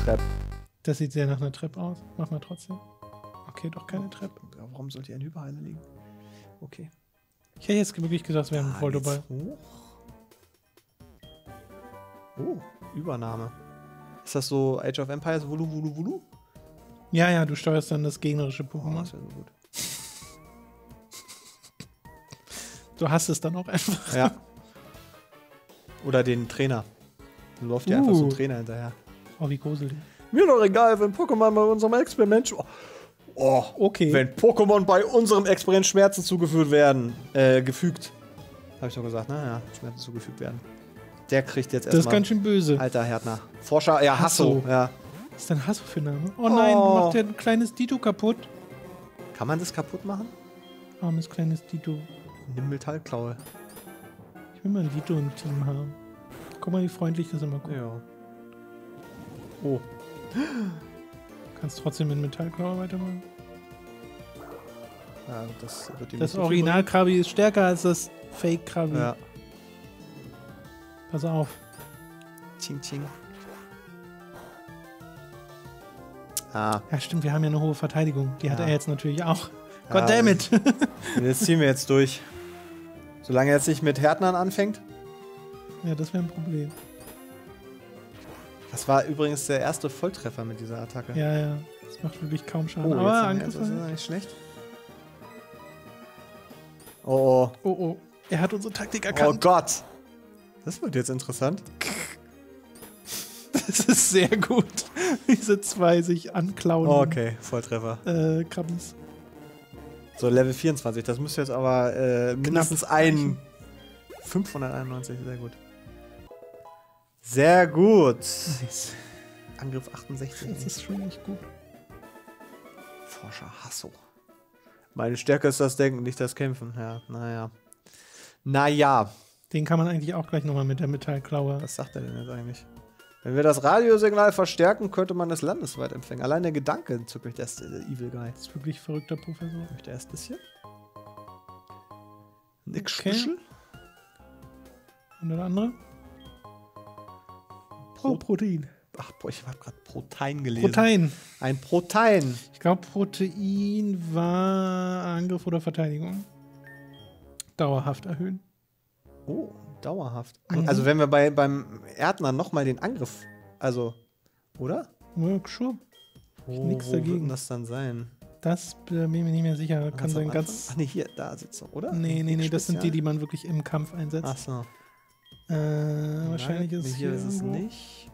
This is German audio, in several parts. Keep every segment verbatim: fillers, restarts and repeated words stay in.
Treppe. Das sieht sehr nach einer Treppe aus. Mach mal trotzdem. Okay, doch keine Treppe. Ja, warum sollte hier ein Hyperheiler liegen? Okay. Ich hätte jetzt wirklich gedacht, es wäre ein Ah, Voltoball. geht's hoch. Oh, Übernahme. Ist das so Age of Empires, Wulu, Wulu, Wulu? Ja, ja, du steuerst dann das gegnerische Oh, Pokémon. das wäre so gut. Du hast es dann auch einfach. Ja. Oder den Trainer. Dann läuft dir Uh. einfach so ein Trainer hinterher. Oh, wie gruselig. Mir doch egal, wenn Pokémon bei unserem Experiment... Oh, oh, Okay. wenn Pokémon bei unserem Experiment Schmerzen zugefügt werden. Äh, gefügt. Hab ich doch gesagt, ne? Ja, Schmerzen zugefügt werden. Der kriegt jetzt Das ist erstmal... ganz schön böse. Alter Härtner. Forscher, ja, Hasso. Hasso. Ja. Was ist denn Hasso für ein Name? Oh nein, Oh. macht der ein kleines Dito kaputt. Kann man das kaputt machen? Armes kleines Dito. Nimm Metallklaue. Ich will mal ein Dito im Team haben. Guck mal, wie freundlich das immer guckt. Ja. Oh. Kannst trotzdem mit Metallklaue weitermachen. Ja, das wird ihm Das nicht so viel Original-Krabi ist stärker als das Fake-Krabi. bringen. Ja. Pass auf. Ching, ching. Ah, Ja, stimmt, wir haben ja eine hohe Verteidigung. Die hat Ja. er jetzt natürlich auch. Ja, Goddammit! das ziehen wir jetzt durch. Solange er jetzt nicht mit Härtnern anfängt. Ja, das wäre ein Problem. Das war übrigens der erste Volltreffer mit dieser Attacke. Ja, ja. Das macht wirklich kaum Schaden. Oh, jetzt Aber haben wir- Angriff. das ist ja nicht schlecht. Oh, oh. Oh, oh. Er hat unsere Taktik Oh erkannt. Gott. Das wird jetzt interessant. Das ist sehr gut. Diese zwei sich anklauen. Oh, okay, Volltreffer. Äh, Krabbis. So, Level vierundzwanzig. Das müsste jetzt aber äh, mindestens ein... fünfhunderteinundneunzig, sehr gut. Sehr gut. Nice. Angriff achtundsechzig. Das ist schon nicht gut. Forscher Hasso. Meine Stärke ist das Denken, nicht das Kämpfen. Ja, naja. Naja. Den kann man eigentlich auch gleich nochmal mit der Metallklaue. Was sagt er denn jetzt eigentlich? Wenn wir das Radiosignal verstärken, könnte man es landesweit empfangen. Allein der Gedanke zückt mich, der ist der Evil Guy. Das ist wirklich verrückter Professor. Möchte erst das hier? Nix Okay. Special? Und der andere? Oh, Protein. Ach, boah, ich habe gerade Protein gelesen. Protein. Ein Protein. Ich glaube, Protein war Angriff oder Verteidigung. Dauerhaft erhöhen. Oh, dauerhaft. Mhm. Also wenn wir bei, beim Erdner nochmal den Angriff, also, oder? Ja, schon. Wo, nix wo dagegen. wird denn das dann sein? Das bin ich mir nicht mehr sicher. Kann Ganz sein am ganz. Anfang? Ach nee, hier, da sitzt er, oder? Nee, nee, nee, das sind die, Spezial? die man wirklich im Kampf einsetzt. Ach so. Äh, wahrscheinlich Nein, ist hier hier ist es irgendwo- nicht.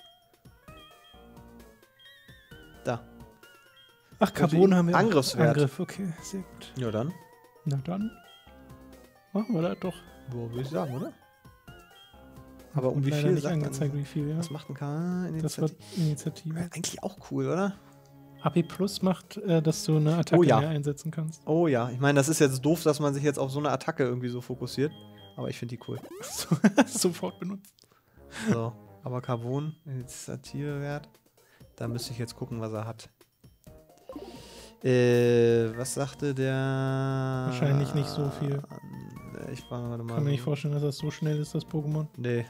Da. Ach, Carbon haben wir. auch. Angriffswert. Angriff, okay, sehr gut. Ja, dann. Na dann. Machen wir das doch. Wo würde ich sagen, oder? Aber um Und wie leider viel nicht sagt angezeigt, man, wie viel, ja. was macht ein K? Das wird Initiative? Initiative. Wäre eigentlich auch cool, oder? A P Plus macht, äh, dass du eine Attacke Oh ja. mehr einsetzen kannst. Oh ja, ich meine, das ist jetzt doof, dass man sich jetzt auf so eine Attacke irgendwie so fokussiert. Aber ich finde die cool. So, sofort benutzt. So, aber Carbon, Initiativewert. Da müsste ich jetzt gucken, was er hat. Äh, was sagte der? Wahrscheinlich nicht so viel. Äh, Ich war gerade mal. Kann mir nicht vorstellen, dass das so schnell ist, das Pokémon. Nee.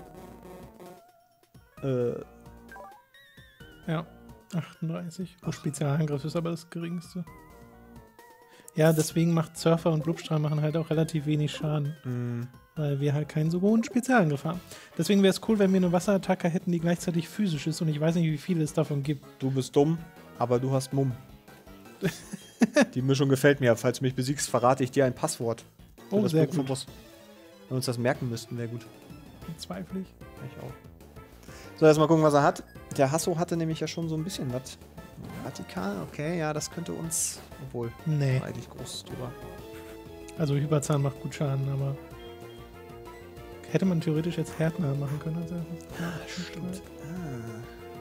Äh, Ja, achtunddreißig. Oh, Spezialangriff ist aber das geringste. Ja, deswegen macht Surfer und Blubstrahl machen halt auch relativ wenig Schaden. mh, Weil wir halt keinen so hohen Spezialangriff haben. Deswegen wäre es cool, wenn wir eine Wasserattacke hätten, die gleichzeitig physisch ist. Und ich weiß nicht, wie viele es davon gibt. du bist dumm, aber du hast Mumm. Die Mischung gefällt mir. Falls du mich besiegst, verrate ich dir ein Passwort. Für Oh, das sehr Buch vom gut. Boss. Wenn wir uns das merken müssten, wäre gut. Zweifle ich. Ich auch. So, jetzt mal gucken, was er hat. Der Hasso hatte nämlich ja schon so ein bisschen was. Vertikal, okay, ja, das könnte uns. Obwohl, Nee. war eigentlich groß drüber. Also Hyperzahn macht gut Schaden, aber hätte man theoretisch jetzt Härtner machen können. Also Ah, stimmt. Ah.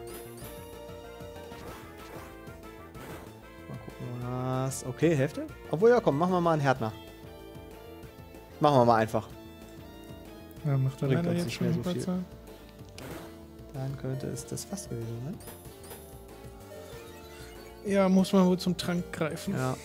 Mal gucken, was. Okay, Hälfte? Obwohl, ja, komm, machen wir mal einen Härtner. Machen wir mal einfach. Ja, macht er Bringt leider uns jetzt nicht schon mehr so viel. Hyperzahn. Dann könnte es das fast gewesen sein. Ja, muss man wohl zum Trank greifen. Ja.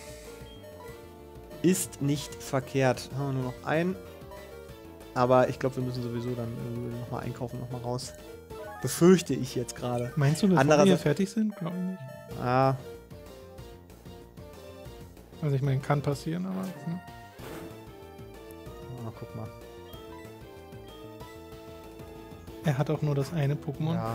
Ist nicht verkehrt. Haben wir nur noch einen. Aber ich glaube, wir müssen sowieso dann nochmal einkaufen, nochmal raus. Befürchte ich jetzt gerade. Meinst du, bevor wir Andererseits- fertig sind? Glaube ich nicht. Ah, Also ich meine, kann passieren, aber... Hm. oh, guck mal. Er hat auch nur das eine Pokémon. Ja.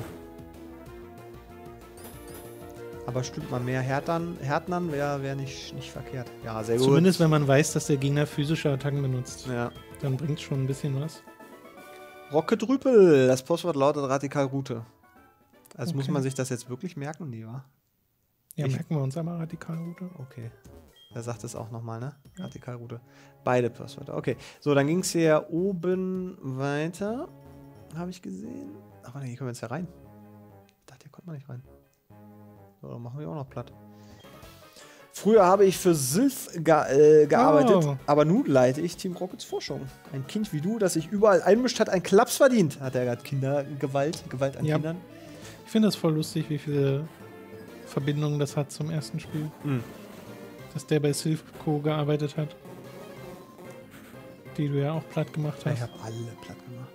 Aber stimmt mal, mehr Härtern, Härtnern wäre wär nicht, nicht verkehrt. Ja, sehr gut. Zumindest wenn man weiß, dass der Gegner physische Attacken benutzt. Ja. Dann bringt schon ein bisschen was. Rocket-Rüpel. Das Postwort lautet Radikal Route. Also muss Okay. man sich das jetzt wirklich merken? Nee, wa? Ja, Ich- merken wir uns einmal Radikalroute. Okay. Er sagt es auch nochmal, ne? Radikalroute. Beide Passwörter. Okay. So, dann ging es hier oben weiter. Habe ich gesehen. Aber nee, hier können wir jetzt ja rein. Ich dachte, hier konnte man nicht rein. So, dann machen wir auch noch platt. Früher habe ich für Sylph ge äh, gearbeitet, Oh. aber nun leite ich Team Rockets Forschung. Ein Kind wie du, das sich überall einmischt, hat einen Klaps verdient. Hat er gerade Kindergewalt, Gewalt an Ja. Kindern? Ich finde das voll lustig, wie viele Verbindungen das hat zum ersten Spiel. Mhm. Dass der bei Silph.Co gearbeitet hat. Die du ja auch platt gemacht Ich hast. habe alle platt gemacht.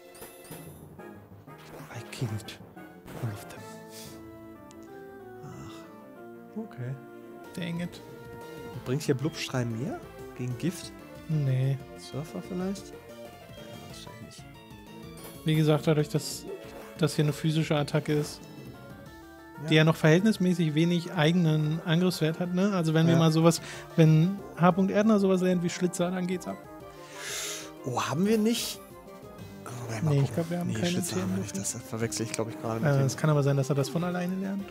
I killed all of them. Ach, okay. Dang it. Bringt hier Blubstrahl mehr? Gegen Gift? Nee. Surfer vielleicht? Ja, wahrscheinlich nicht. Wie gesagt, dadurch, dass das hier eine physische Attacke ist, Ja. die ja noch verhältnismäßig wenig eigenen Angriffswert hat, ne? Also wenn wir Ja. mal sowas, wenn H. Erdner sowas lernt wie Schlitzer, dann geht's ab. Oh, haben wir nicht? Oh, mal Nee, gucken. ich glaube, wir haben nee, keine Schlitzer haben wir Themen nicht. dafür. Das verwechsel ich, glaube ich, gerade mit Äh, dem. es kann aber sein, dass er das von alleine lernt.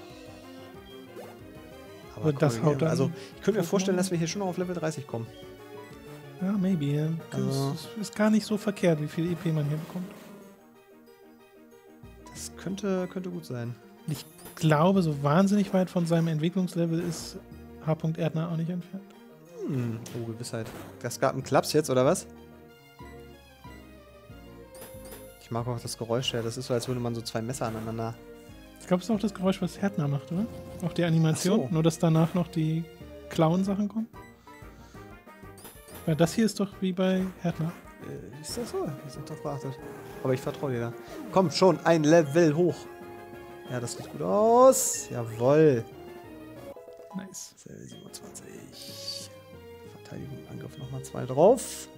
Aber das guck, haut dann also, ich könnte mir Pokémon. vorstellen, dass wir hier schon noch auf Level dreißig kommen. Ja, maybe. Ja. Also- Das ist gar nicht so verkehrt, wie viel E P man hier bekommt. Das könnte, könnte gut sein. Ich glaube, so wahnsinnig weit von seinem Entwicklungslevel ist H. Erdner auch nicht entfernt. Hm, oh, Gewissheit. Das gab einen Klaps jetzt, oder was? Ich mag auch das Geräusch, ja. Das ist so, als würde man so zwei Messer aneinander. Ich glaube, es ist auch das Geräusch, was Erdner macht, oder? Auch die Animation. Ach so. Nur, dass danach noch die Clown-Sachen kommen. Weil das hier ist doch wie bei Erdner. Äh, ist das so? Wir sind doch verachtet. Aber ich vertraue dir da. Komm, schon ein Level hoch. Ja, das sieht gut aus. Jawoll. Nice. Level siebenundzwanzig. Verteidigung, Angriff nochmal zwei drauf.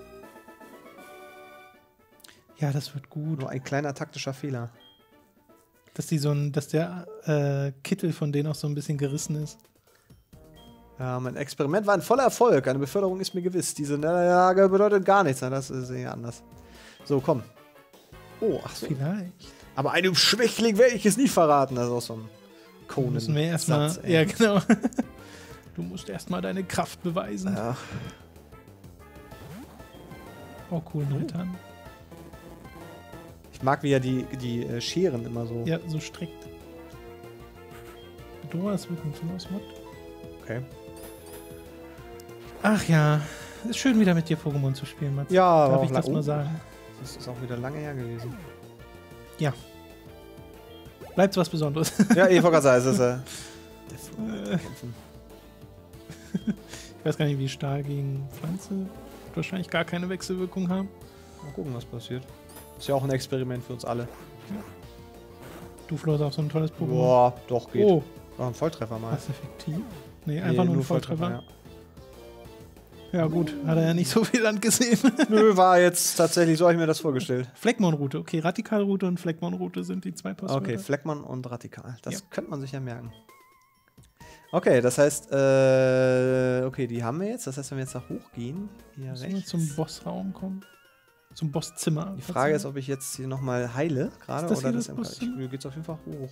Ja, das wird gut. Nur ein kleiner taktischer Fehler. Dass die so ein, dass der äh, Kittel von denen auch so ein bisschen gerissen ist. Ja, mein Experiment war ein voller Erfolg. Eine Beförderung ist mir gewiss. Diese Niederlage bedeutet gar nichts. Na, das ist eher anders. So, komm. Oh, ach so. Vielleicht. Aber einem Schwächling werde ich es nie verraten. Das ist auch so ein Conan. Müssen wir erstmal. Satz, ey. Ja, genau. Du musst erstmal deine Kraft beweisen. Ja. Oh, cool, Rittern. Ich mag, wie er die, die äh, Scheren immer so. Ja, so streckt. Bedoras Wicken von Osmod. Okay. Ach ja, ist schön wieder mit dir Pokémon zu spielen, Mats. Ja, Darf auch ich das lang- mal oh, sagen? Das ist auch wieder lange her gewesen. Bleibt was Besonderes. Ja, ich wollte gerade sagen, es ist äh, der Flo mit den Kämpfen. Ich weiß gar nicht, wie Stahl gegen Pflanze wird wahrscheinlich gar keine Wechselwirkung haben. Mal gucken, was passiert. Ist ja auch ein Experiment für uns alle. Du, Flo, ist auch so ein tolles Pokémon. Boah, doch, geht. Oh, War ein Volltreffer mal. was effektiv? Nee, einfach nur ein Volltreffer. ja. Ja gut, hat er ja nicht so viel Land gesehen. Nö, war jetzt tatsächlich, so habe ich mir das vorgestellt. Fleckmon-Route, okay, Radikalroute und Fleckmon-Route sind die zwei Passwörter. Okay, Fleckmann und Radikal. Das Ja. könnte man sich ja merken. Okay, das heißt, äh, okay, die haben wir jetzt. Das heißt, wenn wir jetzt da hochgehen, hier Müssen wir rechts. zum Bossraum kommen. Zum Bosszimmer. Die Frage ist, ob ich jetzt hier nochmal heile, gerade, Ist das oder hier das das im Bosszimmer? Ich geht's auf jeden Fall hoch.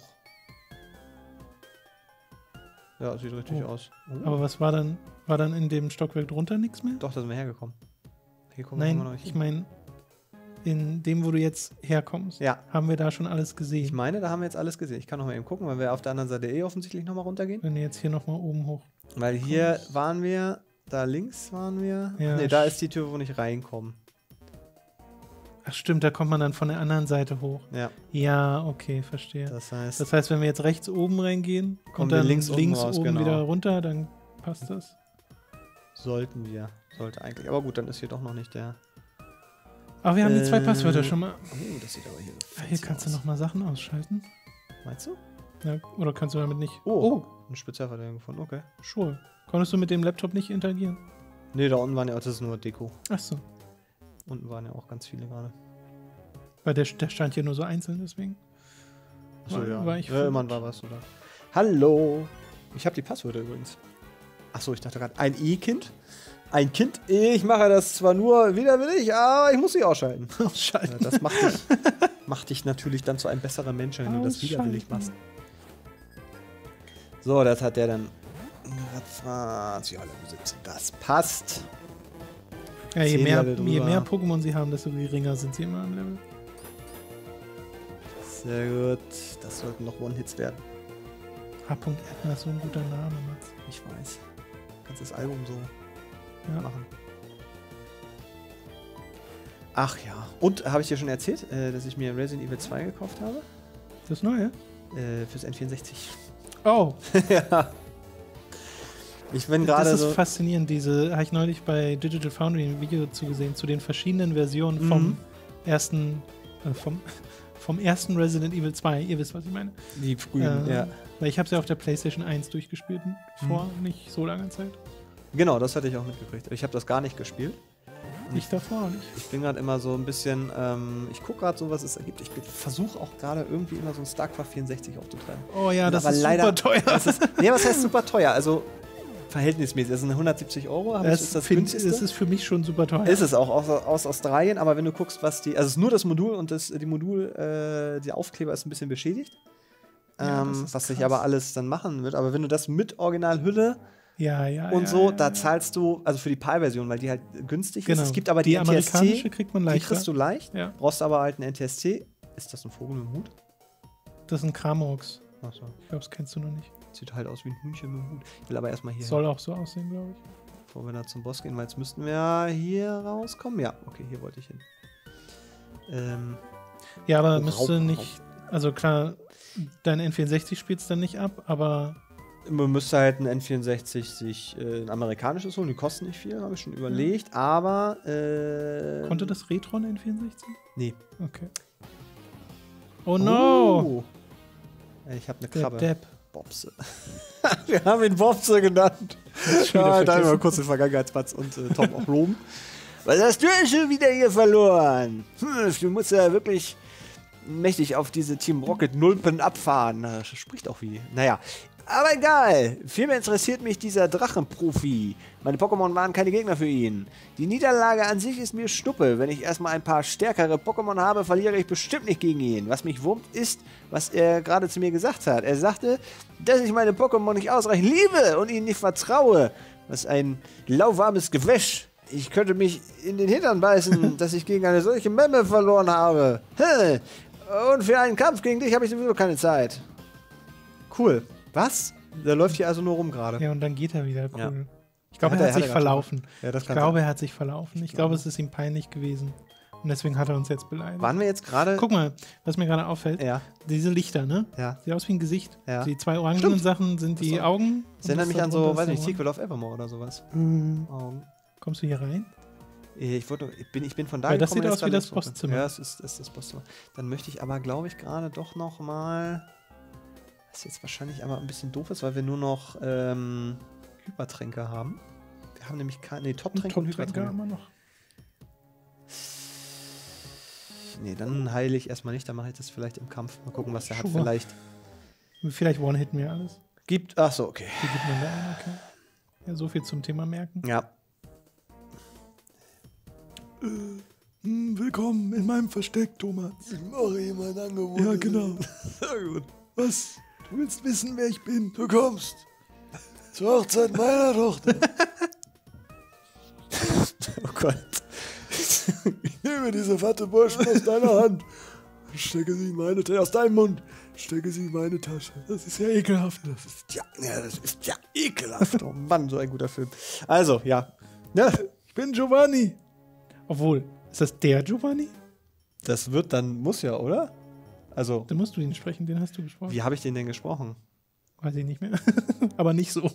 Ja, sieht richtig Oh. aus. Oh. Aber was war dann? War dann in dem Stockwerk drunter nichts mehr? Doch, da sind wir hergekommen. Hier kommen wir immer noch Nein, nicht ich hin. meine, in dem, wo du jetzt herkommst, Ja, haben wir da schon alles ich gesehen. meine, da haben wir jetzt alles gesehen. Ich kann noch mal eben gucken, weil wir auf der anderen Seite eh offensichtlich nochmal runtergehen. Wenn du jetzt hier nochmal oben hoch. Weil hier Kommst. waren wir, da links waren wir. Ja, Ne, da sch- ist die Tür, wo wir nicht reinkommen. Ach stimmt, da kommt man dann von der anderen Seite hoch. Ja, Ja, okay, verstehe. das heißt, Das heißt, wenn wir jetzt rechts oben reingehen Kommen und wir dann links links, unten raus, oben genau. wieder runter, dann passt das. sollten wir. Sollte eigentlich. Aber gut, dann ist hier doch noch nicht der. Aber wir haben die zwei Äh, Passwörter schon mal. Oh, das sieht aber hier Ah, hier kannst du noch mal Sachen ausschalten. Meinst du? Ja, oder kannst du damit nicht? Oh, ein Spezialverteidigung gefunden, okay. Sure. Konntest du mit dem Laptop nicht interagieren? Nee, da unten waren ja, das ist nur Deko. Ach so. Unten waren ja auch ganz viele gerade. Weil der, der stand hier nur so einzeln, deswegen. Achso, War- ja. war ich ja, falsch? immerhin war was, oder? Hallo! Ich habe die Passwörter übrigens. Achso, ich dachte gerade, ein E-Kind? Ein Kind? Ich mache das zwar nur widerwillig, aber ich muss sie ausschalten. Ausschalten. Ja, das macht dich, macht dich natürlich dann zu einem besseren Menschen, wenn du das widerwillig machst. So, das hat der dann. Ja, Level siebzehn. Das passt. Ja, je Zehn mehr, Level je drüber. mehr Pokémon sie haben, desto geringer sind sie immer im Level. Sehr gut. Das sollten noch One-Hits werden. H. Edna ist so ein guter Name, Mats. Ich weiß. Kannst das Album so Ja. machen. Ach ja. Und habe ich dir schon erzählt, äh, dass ich mir Resident Evil zwei gekauft habe? Das Neue? Äh, fürs N vierundsechzig. Oh, Ja. Ich bin das gerade ist so. faszinierend. Diese habe ich neulich bei Digital Foundry ein Video zugesehen zu den verschiedenen Versionen vom Mhm. ersten, äh, vom, vom ersten Resident Evil zwei. Ihr wisst, was ich meine. Die frühen, Äh, ja. Weil ich habe es ja auf der PlayStation eins durchgespielt vor Mhm. nicht so langer Zeit. Genau, das hatte ich auch mitgekriegt. Ich habe das gar nicht gespielt. Nicht davor auch nicht. Ich bin gerade immer so ein bisschen, ähm, ich gucke gerade so, was es ergibt. Ich versuche auch gerade irgendwie immer so ein StarCraft vierundsechzig aufzutreiben. Oh ja, das Aber ist leider- super teuer. Das ist, nee, was heißt super teuer? Also verhältnismäßig. Das sind hundertsiebzig Euro. Aber Das, ist das find, günstigste. das ist für mich schon super teuer. Ist es auch aus, aus Australien, aber wenn du guckst, was die. Also es ist nur das Modul und das, die Modul, äh, der Aufkleber ist ein bisschen beschädigt. Ja, das Ähm, ist was sich krass. aber alles dann machen wird. Aber wenn du das mit Originalhülle Ja, ja. und ja, so, ja, da ja. zahlst du, also für die PAL-Version, weil die halt günstig Genau. ist. Es gibt aber die, die N T S C, amerikanische kriegt man die leichter. kriegst du leicht. Ja. Brauchst aber halt einen N T S C. Ist das ein Vogel mit dem Hut? Das ist ein Kramox. Achso. Ich glaube, das kennst du noch nicht. Sieht halt aus wie ein Hühnchen mit dem Hut. Ich will aber erstmal hier, Soll auch so aussehen, glaube ich. bevor wir da zum Boss gehen, weil jetzt müssten wir hier rauskommen. Ja, okay, hier wollte ich hin. Ähm, Ja, aber Oh, müsste Raub, nicht. Also klar, dein N vierundsechzig spielt es dann nicht ab, aber man müsste halt ein N vierundsechzig sich äh, ein amerikanisches holen. Die kosten nicht viel, habe ich schon überlegt. Aber. Äh, konnte das Retron N vierundsechzig? Nee. Okay. Oh no! Oh. Ich habe eine Der Krabbe. Depp. Bobse. Wir haben ihn Bobse genannt. schon wieder Ja, da vergessen. mal kurz den Vergangenheitsplatz und äh, Tom auch loben. Was hast du denn schon wieder hier verloren? Hm, du musst ja wirklich mächtig auf diese Team Rocket Nulpen abfahren. Das spricht auch wie. Naja. Aber egal. Vielmehr interessiert mich dieser Drachenprofi. Meine Pokémon waren keine Gegner für ihn. Die Niederlage an sich ist mir Schnuppe. Wenn ich erstmal ein paar stärkere Pokémon habe, verliere ich bestimmt nicht gegen ihn. Was mich wurmt, ist, was er gerade zu mir gesagt hat. Er sagte, dass ich meine Pokémon nicht ausreichend liebe und ihnen nicht vertraue. Was ein lauwarmes Gewäsch. Ich könnte mich in den Hintern beißen, dass ich gegen eine solche Memme verloren habe. Hm. Und für einen Kampf gegen dich habe ich sowieso keine Zeit. Cool. Was? Der läuft hier also nur rum gerade. Ja, und dann geht er wieder. Cool. Ja. Ich glaube, Hat er er- hat hat sich er verlaufen. Ja, das Ich kann glaube, sein. er hat sich verlaufen. Ich glaube, es ist ihm peinlich gewesen. Und deswegen hat er uns jetzt beleidigt. Waren wir jetzt gerade. Guck mal, was mir gerade auffällt. Ja, Diese Lichter, ne? ja. Sieht aus wie ein Gesicht. Ja. Die zwei orangenen Stimmt. Sachen sind die so. Augen. Das und erinnert das mich da an so, drunter weiß ist der nicht, Mund. Sequel of Evermore oder sowas. Mhm. Augen. Kommst du hier rein? Ich, wollte, ich, bin, ich bin von da Weil das gekommen, sieht jetzt aus wie gerade das zurück. Bosszimmer. Ja, das ist, das ist das Bosszimmer. Dann möchte ich aber, glaube ich, gerade doch noch mal. Was jetzt wahrscheinlich aber ein bisschen doof ist, weil wir nur noch ähm, Hypertränke haben. Wir haben nämlich keine. Nee, Top-Tränke und Top-Tränke Hypertränke. haben wir noch. Nee, dann heile ich erstmal nicht. Dann mache ich das vielleicht im Kampf. Mal gucken, was der hat. Sure. Vielleicht Vielleicht One-Hitten wir alles. gibt. Ach so, okay. Wie gibt man da ein? Okay. Ja, so viel zum Thema merken. Ja. Hm, willkommen in meinem Versteck, Thomas. Ich mache ihm ein Angebot. Ja, genau. Sehr gut. Was? Du willst wissen, wer ich bin? Du kommst zur Hochzeit meiner Tochter. Oh Gott. Ich nehme diese fette Burschen aus deiner Hand und stecke sie in meine Tasche. Aus deinem Mund stecke sie in meine Tasche. Das ist ja ekelhaft. Das ist ja, Ja, das ist ja ekelhaft. Oh Mann, so ein guter Film. Also, ja. Ne? Ich bin Giovanni. Obwohl, ist das der Giovanni? Das wird dann, muss ja, oder? Also, Dann musst du ihn sprechen, den hast du gesprochen. wie habe ich den denn gesprochen? Weiß ich nicht mehr. Aber nicht so.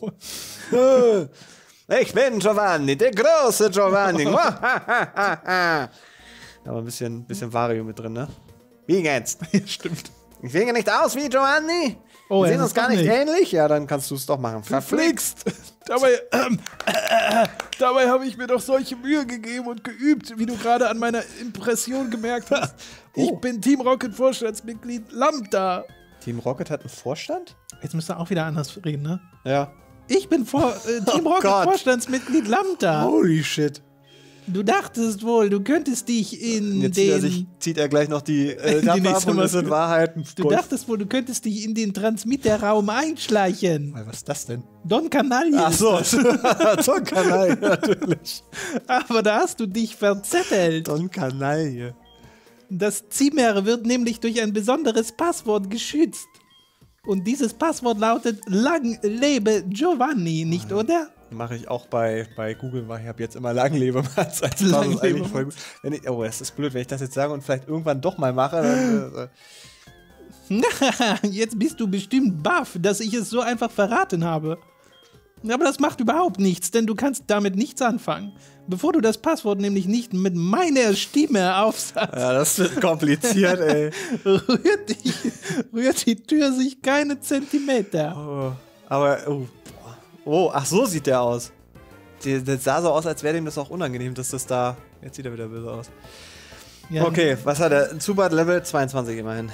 Ich bin Giovanni, der große Giovanni. Aber ein bisschen, bisschen Vario mit drin, ne? Wie jetzt? Ja, stimmt. Ich sehe nicht aus wie Giovanni. Oh, Wir er sehen ist uns gar doch nicht, nicht. ähnlich. Ja, dann kannst du es doch machen. Verflixt. Dabei, ähm, äh, dabei habe ich mir doch solche Mühe gegeben und geübt, wie du gerade an meiner Impression gemerkt hast. Ich Oh. bin Team Rocket Vorstandsmitglied Lambda. Team Rocket hat einen Vorstand? Jetzt müsst ihr auch wieder anders reden, ne? Ja. Ich bin vor, äh, Team Oh Rocket Gott. Vorstandsmitglied Lambda. Holy shit. Du dachtest wohl, du könntest dich in Jetzt zieht er, den... sich, zieht er gleich noch die äh, Die Kappe ab nächste und das sind Maske. Wahrheiten. Du Gold. dachtest wohl, du könntest dich in den Transmitterraum einschleichen. Was ist das denn? Don Canaille. Ach so, Don Canaille, natürlich. Aber da hast du dich verzettelt. Don Canaille. Das Zimmer wird nämlich durch ein besonderes Passwort geschützt. Und dieses Passwort lautet Lang lebe Giovanni, nicht oder? Mache ich auch bei, bei Google, weil ich habe jetzt immer Langlebe-Mats als Langlebe Basis, eigentlich voll gut. Wenn ich, oh, das ist blöd, wenn ich das jetzt sage und vielleicht irgendwann doch mal mache, dann... Äh, Jetzt bist du bestimmt baff, dass ich es so einfach verraten habe. Aber das macht überhaupt nichts, denn du kannst damit nichts anfangen. Bevor du das Passwort nämlich nicht mit meiner Stimme aufsatzt, ja, das wird kompliziert, ey. rührt die, rührt die Tür sich keine Zentimeter. Oh, aber, oh, oh, ach so sieht der aus. Die, das sah so aus, als wäre dem das auch unangenehm, dass das da... Jetzt sieht er wieder böse aus. Ja, Okay, was hat er? Zubat Level zweiundzwanzig immerhin.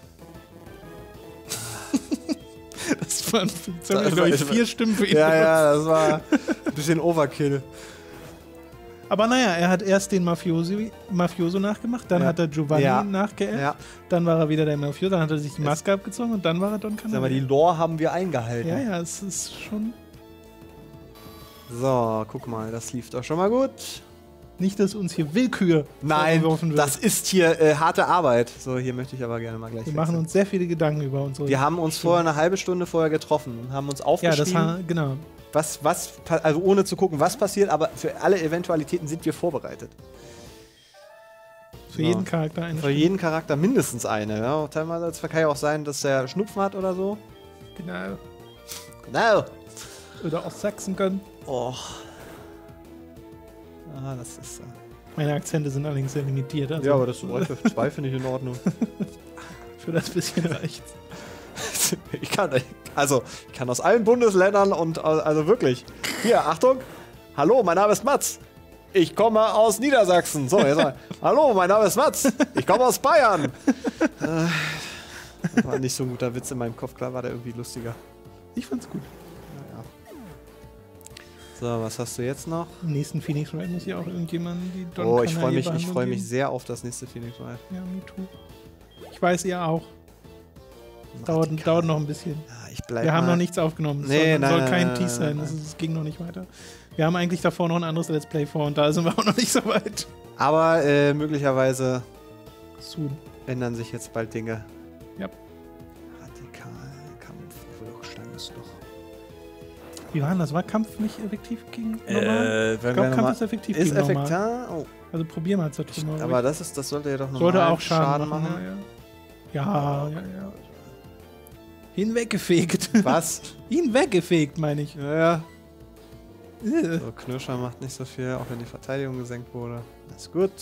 Das waren, jetzt haben wir, glaube ich, vier Stimmen für ihn. Ja, ja, das war ein bisschen Overkill. Aber naja, er hat erst den Mafiosi, Mafioso nachgemacht, dann Ja. hat er Giovanni Ja. nachgeäfft, Ja. dann war er wieder der Mafioso, dann hat er sich die Maske abgezogen und dann war er Don Sag mal, Canaille. die Lore haben wir eingehalten. Ja, ja, es ist schon So, guck mal, das lief doch schon mal gut. nicht, dass uns hier Willkür Nein, vorgeworfen wird. das ist hier äh, harte Arbeit. So, hier möchte ich aber gerne mal gleich Wir wechseln. machen uns sehr viele Gedanken über unsere... Wir haben uns vorher eine halbe Stunde vorher getroffen und haben uns Ja, aufgeschrieben, das war, genau. was, was, pa- also ohne zu gucken, was passiert, aber für alle Eventualitäten sind wir vorbereitet. Für Ja. jeden Charakter eine Für Stimme. jeden Charakter mindestens eine. Ja. Teilweise kann ja auch sein, dass der Schnupfen hat oder so. Genau. Genau. Oder aus Sachsen können. Oh. Ah, das ist. Äh Meine Akzente sind allerdings sehr limitiert. Also ja, aber das reicht für zwei finde ich in Ordnung. für das bisschen reicht. Ich kann, also, ich kann aus allen Bundesländern und also wirklich. Hier, Achtung. Hallo, mein Name ist Mats. Ich komme aus Niedersachsen. So, jetzt mal. Hallo, mein Name ist Mats. Ich komme aus Bayern. Äh, das war nicht so ein guter Witz in meinem Kopf. Klar war der irgendwie lustiger. Ich fand's gut. Naja. So, was hast du jetzt noch? Im nächsten Phoenix Wright muss ja auch irgendjemand die Don Oh, ich freue Canaille mich, ich Behandlung freue mich geben. sehr auf das nächste Phoenix Wright. Ja, me too. Ich weiß, ihr auch. Dauert, Radikal. dauert noch ein bisschen. Ja, ich bleib Wir haben mal- noch nichts aufgenommen. Es Nee, soll, nein, soll nein, kein nein, Tease nein, sein. nein. Es, ist- es ging noch nicht weiter. Wir haben eigentlich davor noch ein anderes Let's Play vor und da sind wir auch noch nicht so weit. Aber äh, möglicherweise Soon. ändern sich jetzt bald Dinge. Ja. Radikal, Kampf, Widerstand ist doch. Wie war denn das? War Kampf nicht effektiv gegen normal? Äh, ich glaube, Kampf ist effektiv ist gegen normal. effektiv. Oh, Also probier mal Zertrümmer. aber das ist, das sollte ja doch noch sollte auch Schaden, machen. machen. Ja, ja, ja. ja, ja. Hinweggefegt. Was? Hinweggefegt, meine ich. Ja, ja. Äh. So, Knirscher macht nicht so viel, auch wenn die Verteidigung gesenkt wurde. Das ist gut.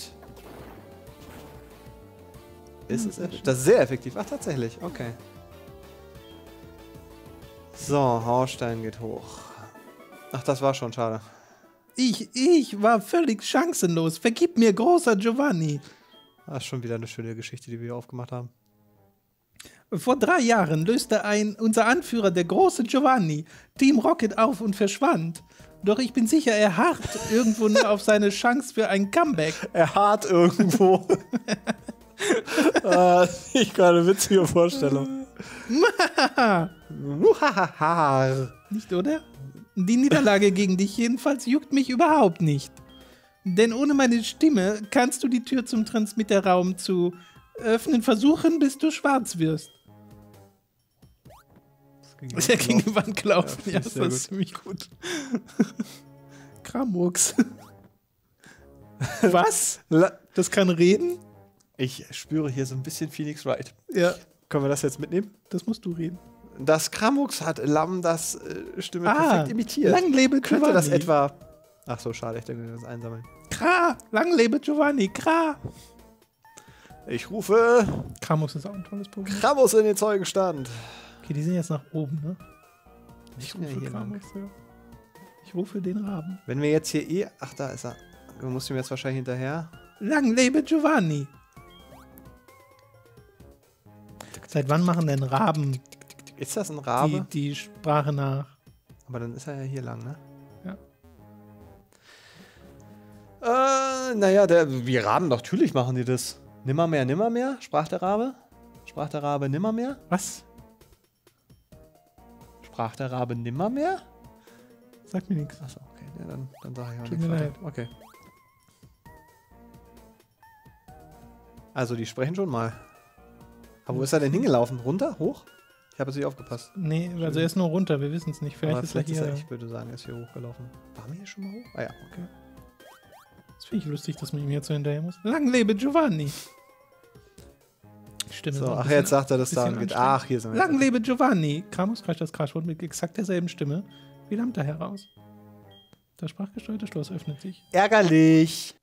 Ist es effektiv? Das ist sehr effektiv. Ach, tatsächlich. Okay. So, Haustein geht hoch. Ach, das war schon schade. Ich, ich war völlig chancenlos. Vergib mir, großer Giovanni. Das ist schon wieder eine schöne Geschichte, die wir hier aufgemacht haben. Vor drei Jahren löste ein, unser Anführer, der große Giovanni, Team Rocket auf und verschwand. Doch ich bin sicher, er harrt irgendwo nur auf seine Chance für ein Comeback. Er hart irgendwo. ah, ich gerade eine witzige Vorstellung. Muhahaha. Nicht, oder? Die Niederlage gegen dich jedenfalls juckt mich überhaupt nicht. Denn ohne meine Stimme kannst du die Tür zum Transmitterraum zu öffnen versuchen, bis du schwarz wirst. Ist ja gegen die Wand gelaufen. Ja, Ja, finde ich das sehr war gut. ziemlich gut. Kramux. Was? La- Das kann reden? Ich spüre hier so ein bisschen Phoenix Wright. Ja, Können wir das jetzt mitnehmen? das musst du reden. Das Kramux hat Lam das äh, Stimme Ah, perfekt imitiert. lang lebe Könnte das Giovanni. etwa... Ach so, schade, ich denke, das einsammeln. Kra, lang lebe Giovanni, Kra. Ich rufe Kramus ist auch ein tolles Pokémon. Kramus in den Zeugenstand. Okay, die sind jetzt nach oben, ne? Ich Ich bin ja rufe hier lang. Kramus, ja. Ich rufe den Raben. Wenn wir jetzt hier eh... Ach, da ist er. Du musst ihm jetzt wahrscheinlich hinterher. Lang lebe Giovanni! Seit wann machen denn Raben Ist das ein die, Rabe? die Sprache nach? Aber dann ist er ja hier lang, ne? Ja. Äh, naja, der, wie Raben, doch, natürlich machen die das. Nimmermehr, nimmermehr, sprach der Rabe. Sprach der Rabe nimmermehr? Was? Sprach der Rabe nimmermehr? Sag mir nichts. Achso, okay, ja, dann, dann sag ich auch Tut nichts mir weiter. leid. Okay. Also, die sprechen schon mal. Aber wo ist er denn hingelaufen? Runter? Hoch? Ich habe jetzt nicht aufgepasst. Nee, also er ist nur runter, wir wissen es nicht. Vielleicht Aber ist vielleicht er ist hier. er, ich würde sagen, er ist hier hochgelaufen. Waren wir hier schon mal hoch? Ah ja, okay. Das finde ich lustig, dass man ihm jetzt so hinterher muss. Lang lebe Giovanni! Die Stimme ist So, auch ein ach, bisschen- jetzt sagt er, dass da bisschen geht. anstrengend. Ach, hier sind wir. Lang lebe Giovanni! Kramus kreischt das Kraschwort mit exakt derselben Stimme wie Lambda heraus. Das sprachgesteuerte Schloss öffnet sich. Ärgerlich.